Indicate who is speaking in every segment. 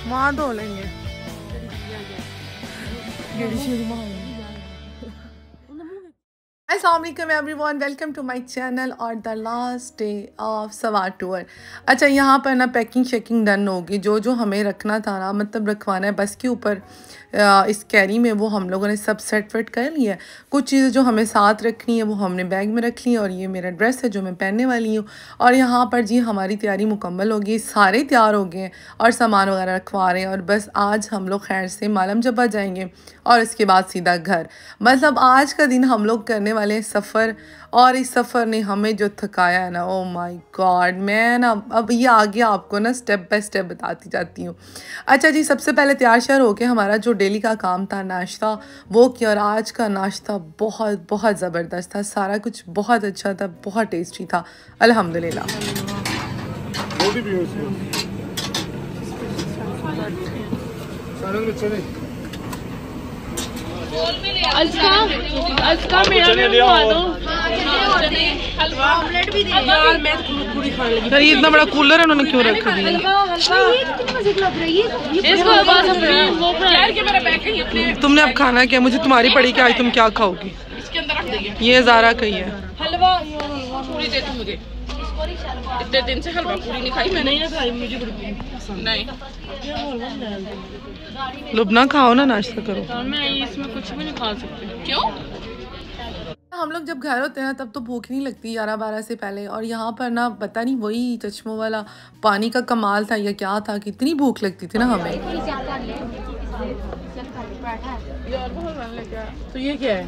Speaker 1: वहाँ धो लेंगे। अस्सलाम वालेकुम everyone, welcome to my channel और the last day of Swat tour. अच्छा, यहाँ पर ना पैकिंग शेकिंग डन होगी। जो जो हमें रखना था ना, मतलब रखवाना है बस के ऊपर इस कैरी में, वो हम लोगों ने सब सेट वेट कर लिया है। कुछ चीज़ें जो हमें साथ रखनी है वो हमने बैग में रख ली है, और ये मेरा ड्रेस है जो मैं पहनने वाली हूँ। और यहाँ पर जी हमारी तैयारी मुकम्मल होगी, सारे तैयार हो गए हैं और सामान वगैरह रखवा रहे हैं। और बस आज हम लोग खैर से मालम जब्बा जाएंगे और इसके बाद सीधा घर। मतलब आज का दिन हम लोग करने वाले सफ़र, और इस सफ़र ने हमें जो थकाया है ना, ओ माय गॉड। मैं ना अब ये आगे आपको ना स्टेप बाय स्टेप बताती जाती हूँ। अच्छा जी, सबसे पहले तैयार श्यार होके हमारा जो डेली का काम था नाश्ता वो किया, और आज का नाश्ता बहुत बहुत ज़बरदस्त था। सारा कुछ बहुत अच्छा था, बहुत टेस्टी था, अल्हम्दुलिल्लाह।
Speaker 2: सर ये इतना बड़ा कूलर है, उन्होंने क्यों रखा दिया? तुमने अब खाना क्या? मुझे तुम्हारी पड़ी कि आज तुम क्या खाओगी? ये ज़ारा का ही है।
Speaker 3: हलवा पूरी दे दो मुझे। इतने दिन से हलवा पूरी नहीं खाई मैंने। नहीं खाई, मुझे नहीं।
Speaker 2: लुबना खाओ ना, नाश्ता करो।
Speaker 3: मैं इसमें कुछ भी नहीं खा सकती। क्यों?
Speaker 1: हम लोग जब घर होते हैं तब तो भूख नहीं लगती 11-12 से पहले। और यहाँ पर ना पता नहीं वही चश्मों वाला पानी का कमाल था या क्या था, कितनी भूख लगती थी ना हमें।
Speaker 2: तो ये क्या है?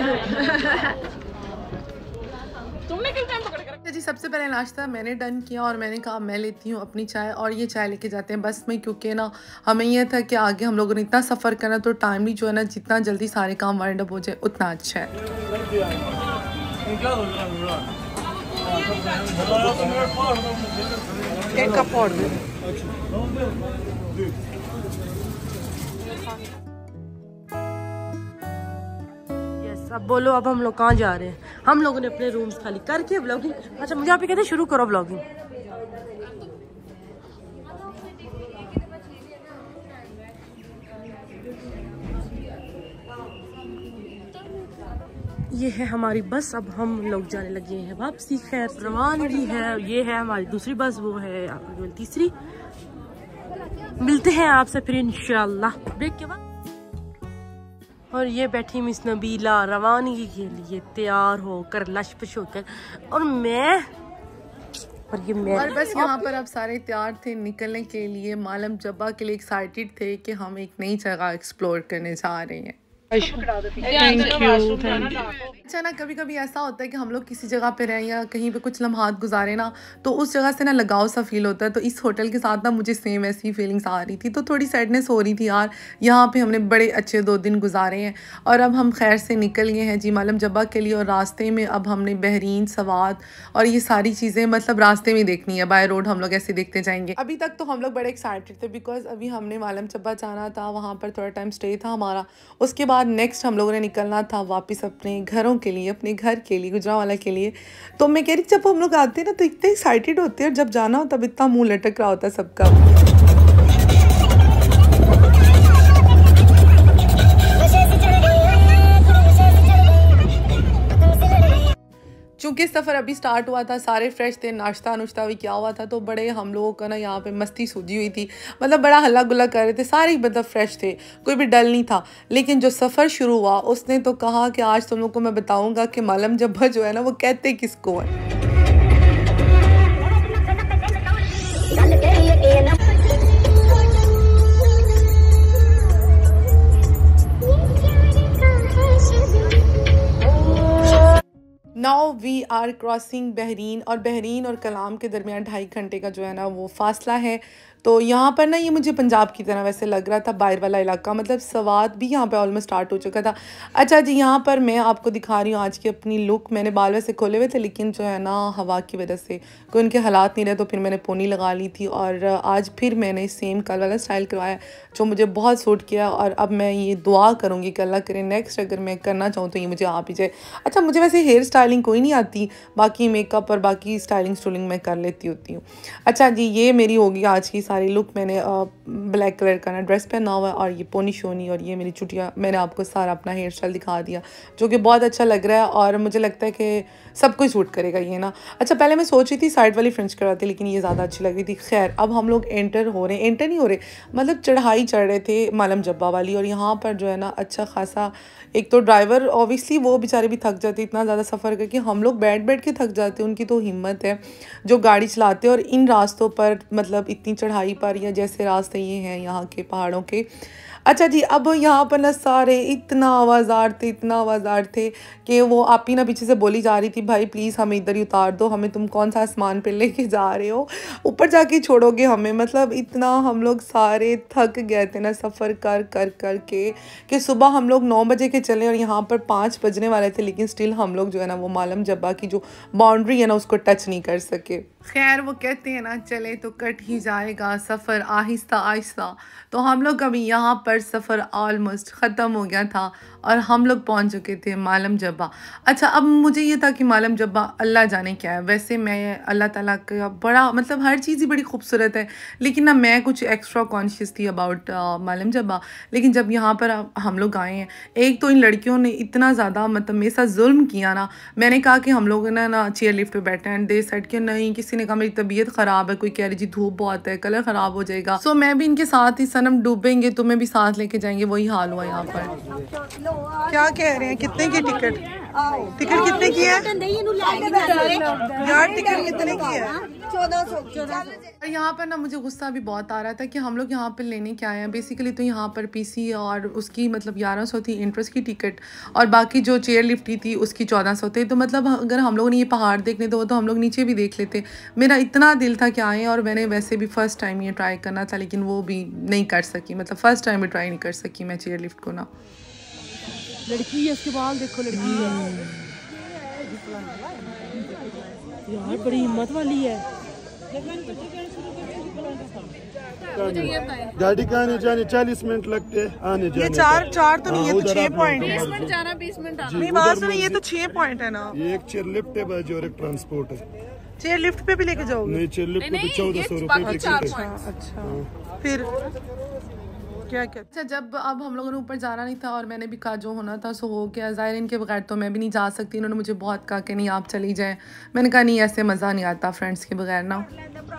Speaker 3: तुमने किस टाइम पकड़ कर?
Speaker 1: जी सबसे पहले नाश्ता मैंने डन किया और मैंने कहा मैं लेती हूँ अपनी चाय, और ये चाय लेके जाते हैं बस में, क्योंकि ना हमें यह था कि आगे हम लोगों ने इतना सफ़र करना, तो टाइमली जो है ना जितना जल्दी सारे काम वाइंड अप हो जाए उतना अच्छा है।
Speaker 2: एक कप और दे।
Speaker 4: अब बोलो, अब हम लोग कहाँ जा रहे हैं? हम लोगों ने अपने रूम्स खाली करके व्लॉगिंग। अच्छा मुझे आप ही कहते हैं शुरू करो व्लॉगिंग। ये है हमारी बस, अब हम लोग जाने लगे हैं वापसी। खैर रवानगी है। ये है हमारी दूसरी बस, वो है आपकी तीसरी। मिलते हैं आपसे फिर इंशाल्लाह ब्रेक के बाद। और ये बैठी मिस नबीला रवानगी के लिए तैयार होकर लशपश होकर, और मैं
Speaker 1: और बस यहाँ पर अब सारे तैयार थे निकलने के लिए, मालम जब्बा के लिए एक्साइटेड थे कि हम एक नई जगह एक्सप्लोर करने जा रहे हैं।
Speaker 2: Thank you.
Speaker 1: अच्छा ना, कभी कभी ऐसा होता है कि हम लोग किसी जगह पे रहें या कहीं पे कुछ लम्हात गुजारे ना, तो उस जगह से ना लगाव सा फील होता है। तो इस होटल के साथ ना मुझे सेम ऐसी फीलिंग्स आ रही थी, तो थोड़ी सैडनेस हो रही थी यार। यहाँ पे हमने बड़े अच्छे 2 दिन गुजारे हैं और अब हम खैर से निकल गए हैं जी मालम जब्बा के लिए। और रास्ते में अब हमने बहरीन, सवात और ये सारी चीज़ें मतलब रास्ते में देखनी है, बाय रोड हम लोग ऐसे देखते जाएंगे। अभी तक तो हम लोग बड़े एक्साइटेड थे बिकॉज अभी हमने मालम जब्बा जाना था, वहाँ पर थोड़ा टाइम स्टे था हमारा। उसके बाद नेक्स्ट हम लोगों ने निकलना था वापस अपने घरों के लिए, अपने घर के लिए, गुजरांवाला के लिए। तो मैं कह रही जब हम लोग आते हैं ना तो इतने एक्साइटेड होते हैं, और जब जाना हो तब इतना मुंह लटक रहा होता है सबका। चूँकि सफ़र अभी स्टार्ट हुआ था, सारे फ्रेश थे, नाश्ता नुश्ता भी किया हुआ था, तो बड़े हम लोगों का ना यहाँ पे मस्ती सूझी हुई थी। मतलब बड़ा हल्ला गुल्ला कर रहे थे सारे, मतलब फ्रेश थे, कोई भी डल नहीं था। लेकिन जो सफ़र शुरू हुआ उसने तो कहा कि आज तुम लोग को मैं बताऊँगा कि मालम जब्बा जो है ना वो कहते किसको है। Now we are crossing Bahrain, और बहरीन और कलाम के दरमियान 2.5 घंटे का जो है ना वो फासला है। तो यहाँ पर ना ये मुझे पंजाब की तरह वैसे लग रहा था, बाहर वाला इलाका, मतलब सवात भी यहाँ पे ऑलमोस्ट स्टार्ट हो चुका था। अच्छा जी, यहाँ पर मैं आपको दिखा रही हूँ आज की अपनी लुक। मैंने बाल वैसे खोले हुए थे, लेकिन जो है ना हवा की वजह से कोई उनके हालात नहीं रहे, तो फिर मैंने पोनी लगा ली थी। और आज फिर मैंने सेम कल वाला स्टाइल करवाया जो मुझे बहुत सूट किया। और अब मैं ये दुआ करूँगी कि अल्लाह करे नेक्स्ट अगर मैं करना चाहूँ तो ये मुझे आ भी जाए। अच्छा, मुझे वैसे हेयर स्टाइलिंग कोई नहीं आती, बाकी मेकअप और बाकी स्टाइलिंग स्टूलिंग मैं कर लेती होती हूँ। अच्छा जी, ये मेरी होगी आज की सारी लुक मैंने ब्लैक कलर का ना ड्रेस पहना हुआ है और ये पोनी शोनी और ये मेरी चुटिया, मैंने आपको सारा अपना हेयर स्टाइल दिखा दिया जो कि बहुत अच्छा लग रहा है और मुझे लगता है कि सब कुछ सूट करेगा ये ना। अच्छा पहले मैं सोच रही थी साइड वाली फ्रेंच करवाती लेकिन ये ज़्यादा अच्छी लग रही थी। खैर अब हम लोग एंटर नहीं हो रहे, मतलब चढ़ाई चढ़ रहे थे मालम जब्बा वाली और यहाँ पर जो है ना अच्छा खासा, एक तो ड्राइवर ऑब्वियसली वो बेचारे भी थक जाते, इतना ज़्यादा सफ़र करके हम लोग बैठ के थक जाते, उनकी तो हिम्मत है जो गाड़ी चलाते और इन रास्तों पर, मतलब इतनी चढ़ाई पर या जैसे रास्ते ये हैं यहाँ के पहाड़ों के। अच्छा जी, अब यहाँ पर ना सारे इतना आवाज़ार थे कि वो आप ही ना पीछे से बोली जा रही थी भाई प्लीज़ हमें इधर ही उतार दो, हमें तुम कौन सा आसमान पे लेके जा रहे हो, ऊपर जाके छोड़ोगे हमें। मतलब इतना हम लोग सारे थक गए थे ना सफ़र कर के कि सुबह हम लोग 9 बजे के चले और यहाँ पर 5 बजने वाले थे, लेकिन स्टिल हम लोग जो है ना वो मालम जब्बा की जो बाउंड्री है ना उसको टच नहीं कर सके। खैर वो कहते हैं ना चले तो कट ही जाएगा सफ़र आहिस्ता आहिस्ता, तो हम लोग अभी यहाँ पर सफ़र ऑलमोस्ट ख़त्म हो गया था और हम लोग पहुँच चुके थे मालम जब्बा। अच्छा अब मुझे ये था कि मालम जब्बा अल्लाह जाने क्या है, वैसे मैं अल्लाह ताला का बड़ा, मतलब हर चीज़ ही बड़ी खूबसूरत है, लेकिन ना मैं कुछ एक्स्ट्रा कॉन्शियस थी अबाउट मालम जब्बा। लेकिन जब यहाँ पर हम लोग आए हैं, एक तो इन लड़कियों ने इतना ज़्यादा मतलब मेरे साथ जुल्म किया ना, मैंने कहा कि हम लोग ना चेयर लिफ्ट पे बैठे हैं, दे सेट कि नहीं, किसी ने कहा मेरी तबीयत ख़राब है, कोई कह रही जी धूप बहुत है, कलर ख़राब हो जाएगा, सो मैं भी इनके साथ ही सनम डूबेंगे तुम्हें भी साथ लेके जाएंगे, वही हाल हुआ यहाँ पर। क्या कह रहे हैं, कितने की टिकट कितने की है यार, टिकट कितने की है? 1400। यहाँ पर ना मुझे गुस्सा भी बहुत आ रहा था कि हम लोग यहाँ पर लेने क्या आए हैं। बेसिकली तो यहाँ पर पीसी और उसकी मतलब 1100 थी इंट्रेस्ट की टिकट और बाकी जो चेयर लिफ्ट थी उसकी 1400 थे। तो मतलब अगर हम लोगों ने ये पहाड़ देखने तो वो तो हम लोग नीचे भी देख लेते। मेरा इतना दिल था कि आए, और मैंने वैसे भी फ़र्स्ट टाइम ये ट्राई करना था लेकिन वो भी नहीं कर सकी, मतलब फ़र्स्ट टाइम भी ट्राई नहीं कर सकी मैं चेयर लिफ्ट को ना।
Speaker 4: लड़की है, इसके बाल देखो, लड़की है यार, बड़ी हिम्मत वाली है।
Speaker 5: गाड़ी का आने जाने 40 मिनट लगते हैं, आने जाने।
Speaker 1: ये चार तो नहीं है, तो 6 पॉइंट है।
Speaker 3: 20 मिनट जाना 20 मिनट आना।
Speaker 1: नहीं बात सुनिए, ये तो 6 पॉइंट है ना।
Speaker 5: ये एक चेयर लिफ्ट है बाजी और एक ट्रांसपोर्ट है।
Speaker 1: चेयर लिफ्ट पे भी लेके जाओगे?
Speaker 5: नहीं, चेयर लिफ्ट पे तो 1400 रुपए टिकट है।
Speaker 1: अच्छा फिर क्या। अच्छा जब अब हम लोगों ने ऊपर जाना नहीं था और मैंने भी कहा जो होना था सो हो गया, ज़ाहिर इनके बगैर तो मैं भी नहीं जा सकती। इन्होंने मुझे बहुत कहा कि नहीं आप चली जाएं, मैंने कहा नहीं ऐसे मज़ा नहीं आता फ्रेंड्स के बगैर ना।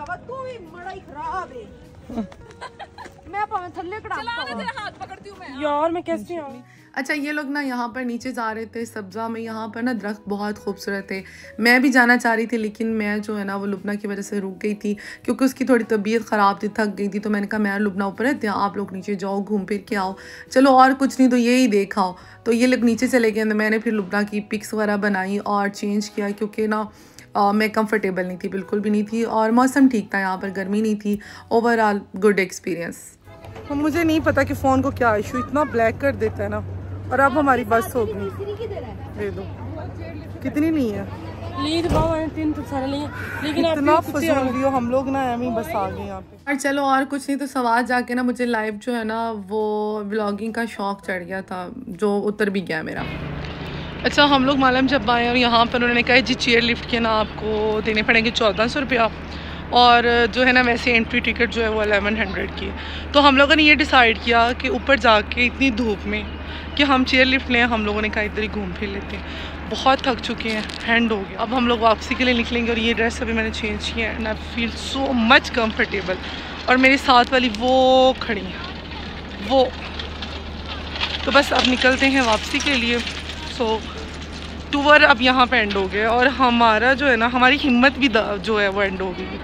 Speaker 4: यार मैं कैसे आऊँ?
Speaker 1: अच्छा ये लोग ना यहाँ पर नीचे जा रहे थे सब्ज़ा में, यहाँ पर ना दरख्त बहुत खूबसूरत थे, मैं भी जाना चाह रही थी लेकिन मैं जो है ना वो लुबना की वजह से रुक गई थी क्योंकि उसकी थोड़ी तबीयत ख़राब थी, थक गई थी। तो मैंने कहा मैं लुबना ऊपर रहते हैं, आप लोग नीचे जाओ घूम फिर के आओ, चलो और कुछ नहीं तो ये ही देखाओ। तो ये लोग नीचे चले गए, मैंने फिर लुबना की पिक्स वगैरह बनाई और चेंज किया क्योंकि ना मैं कंफर्टेबल नहीं थी, बिल्कुल भी नहीं थी, और मौसम ठीक था, यहाँ पर गर्मी नहीं थी। Overall good experience. मुझे नहीं पता कि फ़ोन को क्या इशू, इतना ब्लैक कर देता है ना। और अब हमारी बस हो गई, दे दो कितनी नहीं है,
Speaker 4: लेकिन
Speaker 1: इतना फजूल हम लोग ना एम ही बस आ गए यहाँ पे। और चलो और कुछ नहीं तो सवाल जाके ना मुझे लाइव जो है ना वो व्लॉगिंग का शौक़ चढ़ गया था जो उतर भी गया मेरा।
Speaker 2: अच्छा हम लोग मालम जब आए और यहाँ पर उन्होंने कहा जी चेयर लिफ्ट के ना आपको देने पड़ेंगे 1400 रुपया, और जो है ना वैसे एंट्री टिकट जो है वो 1100 की। तो हम लोगों ने ये डिसाइड किया कि ऊपर जाके इतनी धूप में कि हम चेयर लिफ्ट लें, हम लोगों ने कहा इधर ही घूम फिर लेते हैं, बहुत थक चुके हैं, हैंड हो गया। अब हम लोग वापसी के लिए निकलेंगे और ये ड्रेस अभी मैंने चेंज किया है and I feel so much comfortable. और मेरे साथ वाली वो खड़ी हैं वो, तो बस अब निकलते हैं वापसी के लिए। सो टूर अब यहाँ पे एंड हो गया और हमारा जो है ना हमारी हिम्मत भी जो है वो एंड हो गई।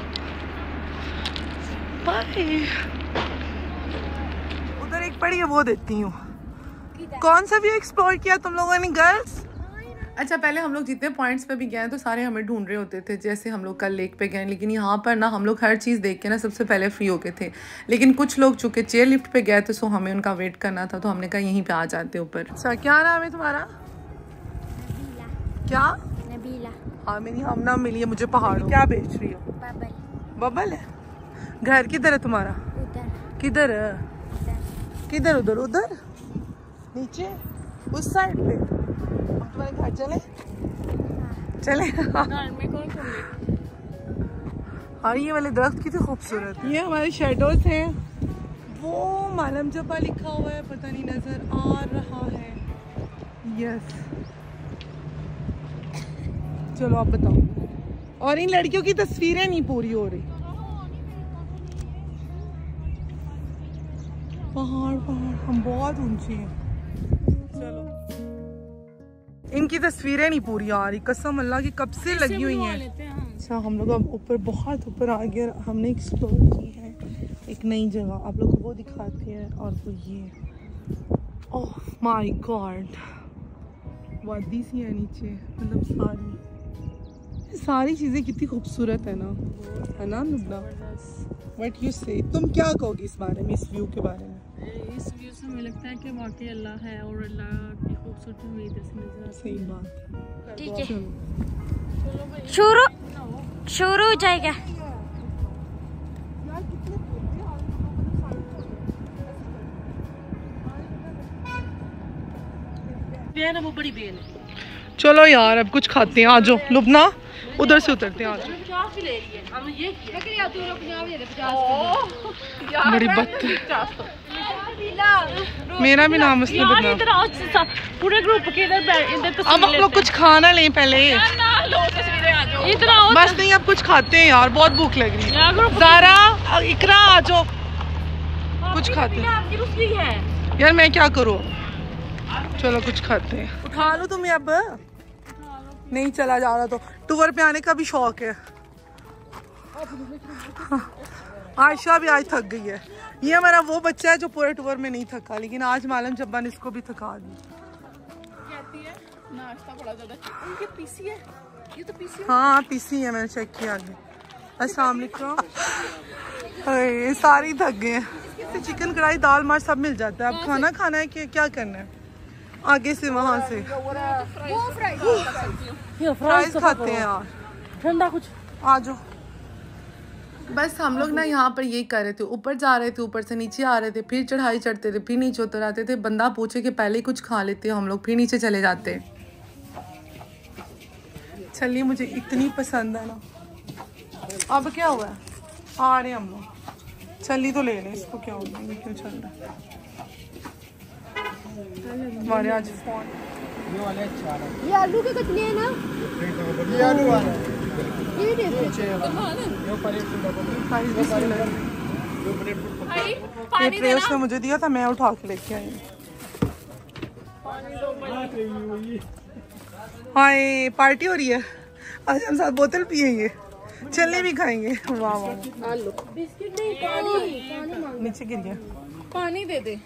Speaker 2: बाय।
Speaker 1: उधर एक पड़ी है वो देती हूँ। कौन सा व्यू एक्सप्लोर किया तुम लोगों ने गर्ल्स? अच्छा पहले हम लोग जितने पॉइंट्स पे भी गए तो सारे हमें ढूंढ रहे होते थे, जैसे हम लोग कल लेक पे गए, लेकिन यहाँ पर ना हम लोग हर चीज़ देख के ना सबसे पहले फ्री हो गए थे। लेकिन कुछ लोग चूँकि चेयर लिफ्ट पे गए थे सो हमें उनका वेट करना था, तो हमने कहा यहीं पे आ जाते ऊपर। अच्छा क्या नाम है तुम्हारा? क्या?
Speaker 6: नबीला।
Speaker 1: हाँ मेरी हमना मिली है मुझे पहाड़। क्या बेच रही हो?
Speaker 6: बबल।
Speaker 1: बबल है। घर किधर है तुम्हारा?
Speaker 6: उधर।
Speaker 1: किधर है? किधर? उधर उधर नीचे उस साइड पे। तुम्हारे घर चले? चले? और ये वाले दरख्त कितने खूबसूरत। ये हमारे शेडोज हैं, वो मालम जब्बा लिखा हुआ है, पता नहीं नजर आ रहा है। यस, चलो आप बताओ। और इन लड़कियों की तस्वीरें नहीं पूरी हो रही। पहाड़ पहाड़, हम बहुत ऊंचे हैं। चलो, इनकी तस्वीरें नहीं पूरी आ रही, कसम अल्लाह की कब से लगी हुई हैं। अच्छा, हम लोग अब ऊपर, बहुत ऊपर आ गए। हमने एक्सप्लोर की है एक नई जगह, आप लोग को वो दिखाते हैं। और वो ये, ओह माय गॉड, वादी सी है नीचे, मतलब सारी चीज़ें कितनी खूबसूरत है ना लुबना। व्हाट यू से, तुम क्या कहोगी इस बारे में, इस व्यू के बारे में?
Speaker 4: इस व्यू से मुझे लगता है कि वाकई अल्लाह है और अल्लाह की खूबसूरती हुई इधर से नजर आती है।
Speaker 1: सही बात।
Speaker 6: ठीक है, शुरू हो जाएगा।
Speaker 4: बेन है, वो बड़ी बेन है।
Speaker 2: चलो यार अब कुछ खाते हैं, आ जाओ लुबना, उधर से उतरते हैं, आ जाओ। बड़ी बद, मेरा भी नाम उसने बदनाम।
Speaker 4: पूरे ग्रुप के इधर
Speaker 2: अब हम लोग कुछ खाना लें पहले, बस नहीं अब कुछ खाते हैं यार, बहुत भूख लग रही है। ज़ारा, इकरा, आ जाओ, कुछ खाते हैं यार, मैं क्या करूँ। चलो कुछ खाते हैं। उठा लो तुम्हें, अब नहीं चला जा रहा तो टूर पे आने का भी शौक है। आयशा भी आज थक गई है। ये हमारा वो बच्चा है जो पूरे टूर में नहीं थका, लेकिन आज मालम जब्बा ने इसको भी थका दी।
Speaker 3: नाश्ता बड़ा ज्यादा, उनके पीसी है, ये तो पीसी है।
Speaker 2: हाँ पीसी है, मैंने चेक किया आगे। अस्सलाम वालेकुम। अरे सारी थक गए हैं। चिकन कढ़ाई, दाल मार सब मिल जाता है। अब खाना खाना है कि क्या करना है आगे से, वहाँ से फ्राइज खाते हैं यार,
Speaker 4: ठंडा कुछ।
Speaker 2: आ जाओ।
Speaker 1: बस हम लोग ना यहाँ पर यही कर रहे थे, ऊपर जा रहे थे, ऊपर से नीचे आ रहे थे, फिर चढ़ाई चढ़ते थे, फिर नीचे उतर आते थे। बंदा पूछे कि पहले कुछ खा लेते हम लोग, फिर नीचे चले जाते। छल्ली मुझे इतनी पसंद है ना। अब क्या हुआ है, आ रहे हम लोग। छल्ली तो ले लें, इसको क्या हो गया, ये क्यों चल रहा है हमारे आज फोन।
Speaker 6: ये आलू के कतले हैं ना,
Speaker 5: ये आलू वाला
Speaker 6: ये देखो।
Speaker 2: ये ट्रे उसने मुझे दिया था, मैं उठा के लेके आई। हाय पार्टी हो रही है आज, हम साथ बोतल पियेंगे, चलने भी खाएंगे। वाह वाह,
Speaker 6: बिस्किट नहीं, पानी
Speaker 2: नीचे गिर गया।
Speaker 3: पानी दे दे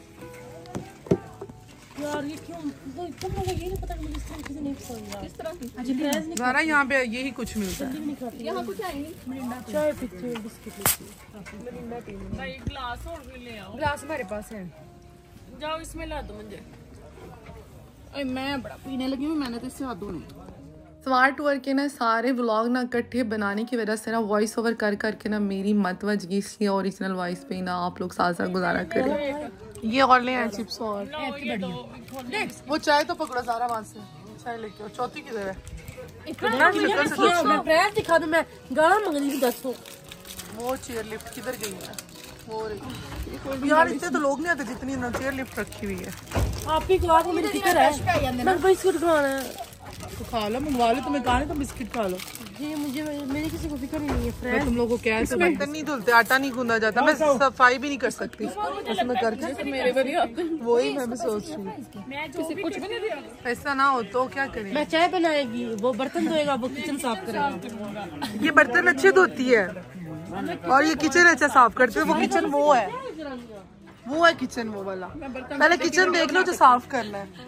Speaker 4: यार ये क्यों, तुम लोगों को ये नहीं पता कि मुझे इस तरह की नहीं पसंद यार।
Speaker 3: किस तरह की
Speaker 2: ज़रा यहाँ पे यही कुछ मिलता है।
Speaker 4: नहीं खाती
Speaker 3: यहाँ कुछ है ही नहीं।
Speaker 4: चाय पीती हूँ, बिस्किट लेती हूँ।
Speaker 3: भाई ग्लास और भी ले आओ।
Speaker 6: ग्लास हमारे पास है।
Speaker 3: जाओ इसमें ला दो मुझे। अरे मैं बड़ा पीने लगी हूँ, मैंने तो इससे हाथ धोने।
Speaker 1: सवार टूर के ना सारे व्लॉग ना इकट्ठे बनाने की वजह से ना वॉइस ओवर कर करके ना मेरी मत बज गई, इसलिए ओरिजिनल वॉइस पे ना आप लोग साथ साथ गुजारा करें। ये और ले आए चिप्स, और वो चाय तो पकड़ो ज़ारा, वहाँ से चाय लेके आओ। चौथी किधर है?
Speaker 4: मैं प्रेस दिखा दूँ, मैं गाना मंग रही थी 10 को।
Speaker 1: वो चेयर लिफ्ट किधर गई है? वो रही यार, इतने तो लोग नहीं आते जितनी ना चेयर लिफ्ट रखी हुई है।
Speaker 4: आपकी क्लास में मेरी फिक्र है, मैं बिस्किट खाना है
Speaker 1: तो खा लो, मंगवा लो, तुम्हें कहा नहीं तो बिस्किट खा लो।
Speaker 4: जी। मुझे मेरी किसी को फिक्र नहीं है
Speaker 1: मैं
Speaker 4: फ्रेंड।
Speaker 1: तुम लोगों को क्या है, बर्तन नहीं धुलते, आटा नहीं गूंदा जाता, मैं सफाई भी नहीं कर सकती उसमें करके।
Speaker 3: मेरे भी नहीं आते।
Speaker 1: वही मैं भी सोच रही हूँ,
Speaker 3: किसी कुछ भी नहीं दिया।
Speaker 1: ऐसा ना हो तो क्या करें।
Speaker 4: मैं चाय बनाएगी, वो बर्तन धोएगा, वो किचन साफ करेगा।
Speaker 1: ये बर्तन अच्छे धोती है और ये किचन अच्छा साफ करते है। वो किचन वो है किचन वो वाला। पहले किचन देख लो जो साफ करना है।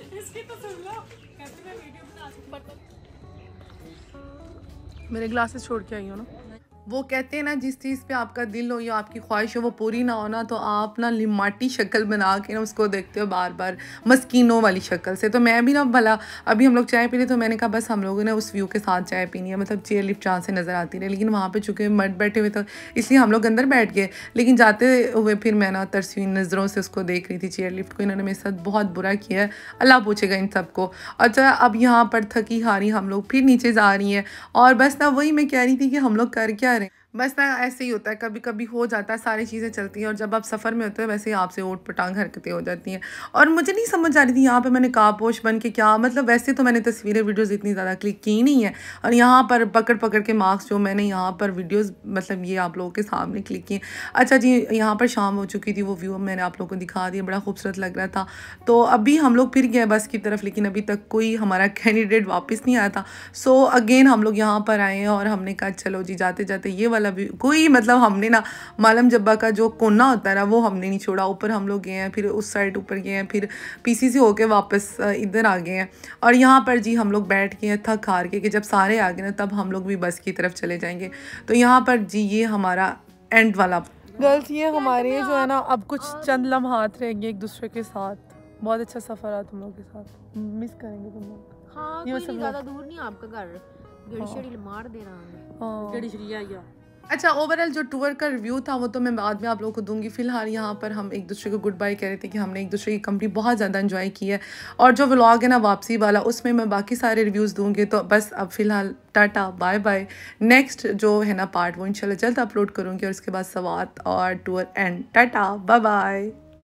Speaker 1: मेरे ग्लासेस छोड़ के आई हो ना। वो कहते हैं ना, जिस चीज़ पे आपका दिल हो या आपकी ख्वाहिश हो वो पूरी ना हो ना, तो आप ना लिमाटी शक्ल बना के ना उसको देखते हो बार बार, मस्कीनों वाली शक्ल से। तो मैं भी ना भला अभी हम लोग चाय पी रहे, तो मैंने कहा बस हम लोगों ने उस व्यू के साथ चाय पीनी है, मतलब चेयर लिफ्ट जहाँ से नज़र आती रही। लेकिन वहाँ पे चुके मर्द बैठे हुए तो इसलिए हम लोग अंदर बैठ गए, लेकिन जाते हुए फिर मैं ना तरसी हुई नज़रों से उसको देख रही थी चेयर लिफ्ट को। इन्होंने मेरे साथ बहुत बुरा किया है, अल्लाह पूछेगा इन सबको। अच्छा अब यहाँ पर थकी हारी हम लोग फिर नीचे जा रही हैं, और बस ना वही मैं कह रही थी कि हम लोग कर क्या रहे हैं। बस ना ऐसे ही होता है, कभी कभी हो जाता है, सारी चीज़ें चलती हैं और जब आप सफ़र में होते हो वैसे ही आपसे ओट पटांग हरकतें हो जाती हैं। और मुझे नहीं समझ आ रही थी यहाँ पे मैंने कापोश बन के क्या मतलब, वैसे तो मैंने तस्वीरें वीडियोस इतनी ज़्यादा क्लिक की नहीं है और यहाँ पर पकड़ पकड़ के मार्क्स जो मैंने यहाँ पर वीडियोस मतलब ये आप लोगों के सामने क्लिक किए। अच्छा जी, यहाँ पर शाम हो चुकी थी, वो व्यू मैंने आप लोगों को दिखा दिया, बड़ा खूबसूरत लग रहा था। तो अभी हम लोग फिर गए बस की तरफ, लेकिन अभी तक कोई हमारा कैंडिडेट वापस नहीं आया था। सो अगेन हम लोग यहाँ पर आए हैं और हमने कहा चलो जी जाते जाते ये वाला भी कोई मतलब हमने ना मालम जब्बा का जो कोना होता है ना वो हमने नहीं छोड़ा। ऊपर हम लोग गए हैं, फिर उस साइड ऊपर गए हैं, फिर पीसीसी होके वापस इधर आ गए हैं और यहाँ पर जी हम लोग बैठ गए हैं थक हार के कि जब सारे आ गए ना तब हम लोग भी बस की तरफ चले जाएंगे। तो यहाँ पर जी ये हमारा एंड वाला गर्ल्स, ये हमारे जो है ना अब कुछ चंद लम्हात रहेंगे एक दूसरे के साथ। बहुत अच्छा सफ़र रहा तुम लोग के साथ, मिस करेंगे तुम लोग।
Speaker 6: हाँ, कोई नहीं, ज़्यादा दूर नहीं आपका घर, गड़ी शड़ी मार देना हमें।
Speaker 4: गड़ी शड़ी आ गया।
Speaker 1: अच्छा, ओवरऑल जो टूर का रिव्यू था वो तो मैं बाद में आप लोगों को दूंगी। फिलहाल यहाँ पर हम एक दूसरे को गुड बाय कह रहे थे कि हमने एक दूसरे की कंपनी बहुत ज़्यादा एंजॉय की है और जो व्लॉग है ना वापसी वाला उसमें मैं बाकी सारे रिव्यूज़ दूंगी। तो बस अब फ़िलहाल टाटा बाय बाय। नेक्स्ट जो है ना पार्ट वो इंशाल्लाह जल्द अपलोड करूँगी और उसके बाद सवात और tour and tata bye bye.